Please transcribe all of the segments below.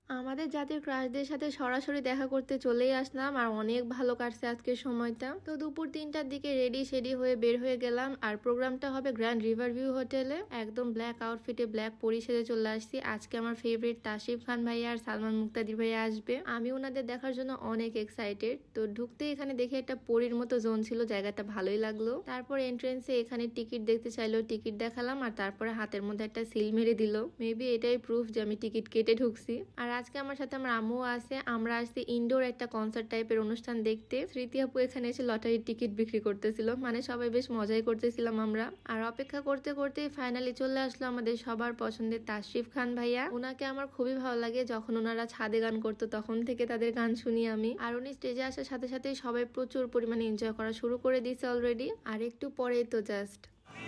আমাদের জাতির ক্রাশদের সাথে সরাসরি দেখা করতে চলেই আসলাম আর অনেক ভালো কাটছে আজকের সময়টা। তো দুপুর 3টার দিকে রেডি সেডি হয়ে বের হয়ে গেলাম আর প্রোগ্রামটা হবে গ্র্যান্ড রিভার ভিউ হোটেলে। একদম ব্ল্যাক আউটফিটে ব্ল্যাক পরি সেজে চলে আসছি। আজকে আমার ফেভারিট তাসরিফ খান ভাইয়া আর সালমান মুক্তাদির ভাইয়া আসবে। আমি ওনাদের দেখার জন্য অনেক এক্সাইটেড। তো ঢুকতে এখানে দেখে একটা পরির মতো জোন ছিল, জায়গাটা ভালোই লাগলো। তারপর এন্ট্রেন্সে এখানে টিকিট দেখতে চাইলো, টিকিট দেখালাম আর তারপরে হাতের মধ্যে একটা সিল মেরে দিল। মেবি এটাই প্রুফ যে আমি টিকিট কেটে ঢুকছি। আর আজকে আমার সাথে আমার আম্মু আছে। আমরা আসছি ইনডোর একটা কনসার্ট টাইপের অনুষ্ঠান দেখতে। স্মৃতি আপু এখানে এসে লটারির টিকিট বিক্রি করতেছিল, মানে সবাই বেশ মজাই করতেছিলাম আমরা। আর অপেক্ষা করতে করতে ফাইনালি চলে আসলো আমাদের সবার পছন্দের তাসরিফ খান ভাইয়া। ওনাকে আমার খুবই ভালো লাগে, যখন ওনারা ছাদে গান করতো তখন থেকে তাদের গান শুনি আমি। আর উনি স্টেজে আসার সাথে সাথে সবাই প্রচুর পরিমাণে এনজয় করা শুরু করে দিয়েছে অলরেডি। আর একটু পরে তো জাস্ট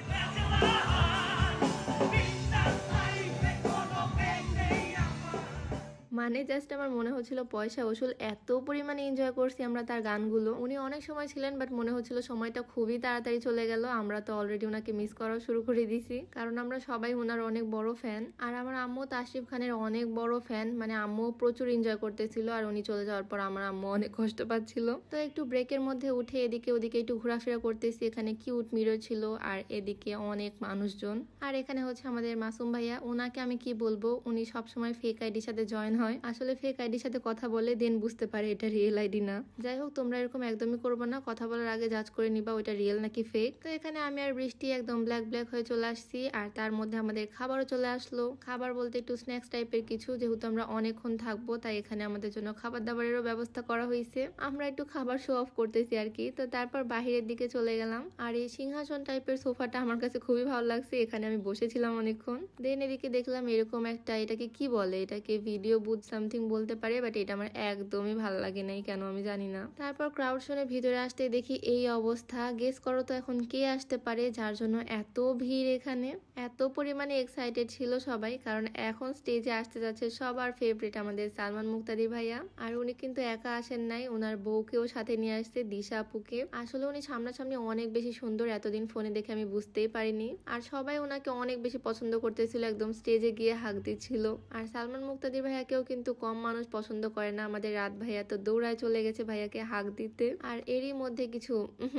মানে জাস্ট আমার মনে হচ্ছিল পয়সা ওসুল, এত পরিমাণে এনজয় করছি আমরা তার গানগুলো। উনি অনেক সময় ছিলেন বাট মনে হচ্ছিল সময়টা খুবই তাড়াতাড়ি চলে গেল। আমরা তো অলরেডি ওনাকে মিস করা শুরু করে দিছি, কারণ আমরা সবাই ওনার অনেক বড় ফ্যান। আর আমার আম্মু তাসরিফ খানের অনেক বড় ফ্যান, মানে আম্মু প্রচুর এনজয় করতেছিল। আর উনি চলে যাওয়ার পর আমার আম্মু অনেক কষ্ট পাচ্ছিল। তো একটু ব্রেকের মধ্যে উঠে এদিকে ওদিকে একটু ঘোরাফেরা করতেছি। এখানে কিউট মিরর ছিল আর এদিকে অনেক মানুষজন। আর এখানে হচ্ছে আমাদের মাসুম ভাইয়া। ওনাকে আমি কি বলবো, উনি সবসময় ফেক আইডির সাথে জয়েন হয়। আসলে ফেক আইডির সাথে কথা বলে দেন বুঝতে পারে এটা রিয়েল আইডি না। যাই হোক, তোমরা এরকম একদমই করবো না, কথা বলার আগে জাজ করে নিবা ওইটা রিয়েল নাকি ফেক। তো এখানে আমি আর বৃষ্টি একদম ব্ল্যাক ব্ল্যাক হয়ে চলে আসছি। আর তার মধ্যে আমাদের খাবারও চলে আসলো। খাবার বলতে একটু স্ন্যাক্স টাইপের কিছু, যেহেতু আমরা অনেকক্ষণ থাকবো তাই এখানে আমাদের জন্য খাবার দাবারেরও ব্যবস্থা করা হয়েছে। আমরা একটু খাবার শো অফ করতেছি আর কি। তো তারপর বাহিরের দিকে চলে গেলাম। আর এই সিংহাসন টাইপের সোফাটা আমার কাছে খুবই ভালো লাগছে, এখানে আমি বসেছিলাম অনেকক্ষণ। দেন এদিকে দেখলাম এরকম একটা, এটাকে কি বলে, এটাকে ভিডিও বুথ সামথিং বলতে পারে, বাট এটা আমার একদমই ভালো লাগে নাই, কেন আমি জানি না। তারপর ক্রাউড শোনে ভিতরে আসতে দেখি এই অবস্থা। গেস করো তো এখন কে আসতে পারে যার জন্য এত ভিড় এখানে। এত পরিমাণে এক্সাইটেড ছিল সবাই, কারণ এখন স্টেজে আসতে যাচ্ছে সবার ফেভারিট আমাদের সালমান মুক্তাদি ভাইয়া। আর উনি কিন্তু একা আসেন নাই, ওনার বউকেও সাথে নিয়ে আসছে, দিশা আপুকে। আসলে উনি সামনাসামনি অনেক বেশি সুন্দর, এতদিন ফোনে দেখে আমি বুঝতেই পারিনি। আর সবাই ওনাকে অনেক বেশি পছন্দ করতেছিল, একদম স্টেজে গিয়ে হাক দিচ্ছিল। আর সালমান মুক্তাদি ভাইয়াকেও কিন্তু কম মানুষ পছন্দ করে না। আমাদের রাত ভাইয়া তো দৌড়ায় চলে গেছে ভাইয়াকে হাক দিতে। আর এরই মধ্যে কিছু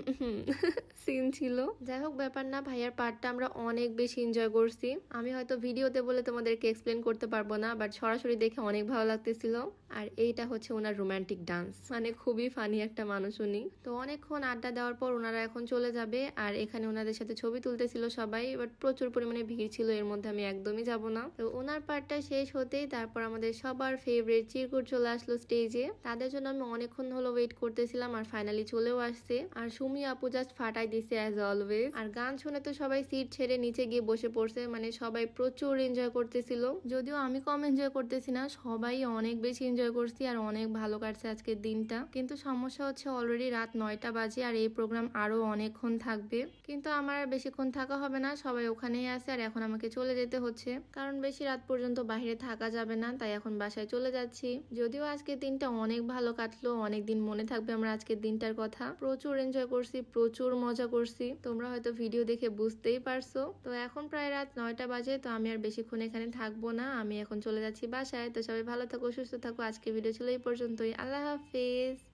সিন ছিল। যাই হোক, ব্যাপার না, ভাইয়ার পার্টটা আমরা অনেক বেশি এনজয় করছি। আমি হয়তো ভিডিওতে বলে তোমাদেরকে এক্সপ্লেন করতে পারবো না, বাট সরাসরি দেখে অনেক ভালো লাগতেছিল। আর এইটা হচ্ছে ওনার রোমান্টিক ডান্স, মানে খুবই ফানি একটা মানুষ উনি। তো অনেকক্ষণ আড্ডা দেওয়ার পর ওনারা এখন চলে যাবে। আর এখানে ওনাদের সাথে ছবি তুলতেছিল সবাই, বাট প্রচুর পরিমাণে ভিড় ছিল, এর মধ্যে আমি একদমই যাব না। তো ওনার পার্টটা শেষ হতেই তারপর আমাদের সবার ফেভারিট চিরকুট চলে আসলো স্টেজে। তাদের জন্য আমি অনেকক্ষণ হলো ওয়েট করতেছিলাম আর ফাইনালি চলেও আসছে। আর সুমি আপু জাস্ট ফাটাই দিছে অ্যাজ অলওয়েজ। আর গান শুনে তো সবাই সিট ছেড়ে নিচে গিয়ে বসে পড়ছে, মানে সবাই প্রচুর এনজয় করতেছিল। যদিও আমি কম এনজয় করতেছি না, সবাই অনেক বেশি এনজয় করছি আর অনেক ভালো কাটছে আজকের দিনটা। কিন্তু সমস্যা হচ্ছে অলরেডি রাত 9টা বাজে আর এই প্রোগ্রাম আরো অনেকক্ষণ থাকবে। কিন্তু আমার আর বেশিক্ষণ থাকা হবে না, সবাই ওখানেই আছে। আর এখন আমাকে চলে যেতে হচ্ছে, কারণ বেশি রাত পর্যন্ত বাইরে থাকা যাবে না, তাই এখন বাসায় চলে যাচ্ছি। যদিও আজকের দিনটা অনেক ভালো কাটলো, অনেকদিন মনে থাকবে আমরা আজকের দিনটার কথা। প্রচুর এনজয় করছি, প্রচুর মজা করছি, তোমরা হয়তো ভিডিও দেখে বুঝতেই পারছো। তো এখন প্রায় রাত 9টা বাজে, তো আমি আর বেশিক্ষণ এখানে থাকবো না, আমি এখন চলে যাচ্ছি বাসায়। তো সবাই ভালো থাকো, সুস্থ থাকো। আজকে ভিডিও ছিল এই পর্যন্তই। আল্লাহ হাফেজ।